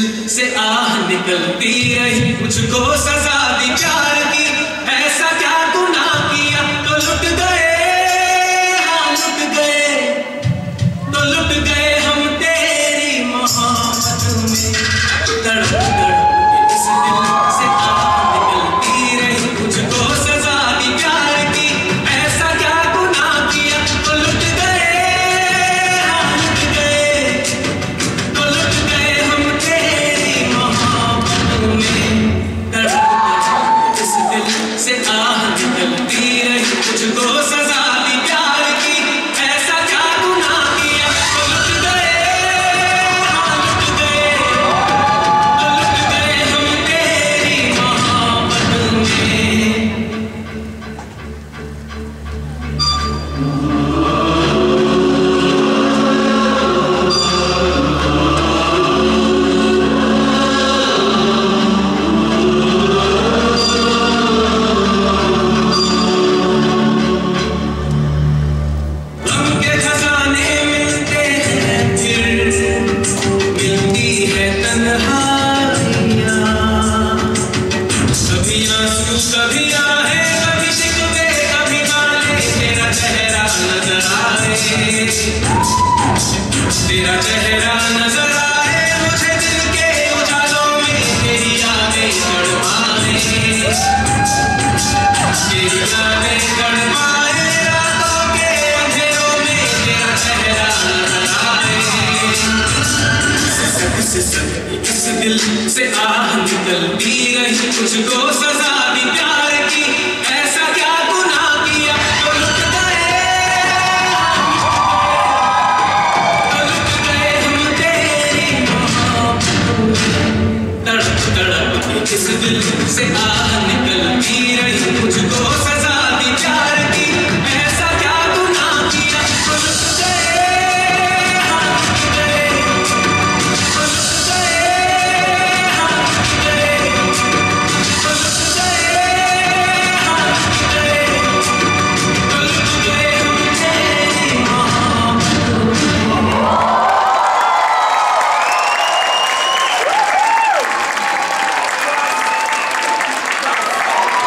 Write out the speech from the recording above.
से आह निकलती रही, मुझको सजा दी प्यार की, ऐसा क्या गुनाह किया तो लुट गए, हाँ लुट गए, तो लुट गए हम तेरी मोहब्बत में। तड़प तड़प इस दिल से आह निकलती रही, मुझको सजा दी प्यार की, ऐसा क्या गुनाह किया तो लुट गए, हाँ लुट गए, तो लुट गए हम तेरी मोहब्बत में। तड़प तड़प इस दिल से आह निकलती रही, मुझको सजा दी प्यार की, ऐसा क्या गुनाह किया तो लुट गए, हाँ लुट गए, तो लुट गए हम तेरी मोहब्बत में। गम के खजाने मिलते हैं फिर, मिलती है तन्हाइयाँ, कभी आंसू कभी आहें, कभी शिकवे कभी नाले, तेरा चेहरा नजर आए, तेरा चेहरा नजर आए, मुझे दिल के उजालों में तेरी यादें तड़पाए, तेरी यादें तड़पाए, रातों के अंधेरों में तेरा चेहरा नजर आए। सिसक इस दिल से आह निकलती रही, मुझको सजा दी प्यार की, ऐसा क्या गुनाह किया तो लुट गए, तो लुट गए हम तेरी मोहब्बत में। तड़प तड़प इस दिल से आह निकलती रही, मुझको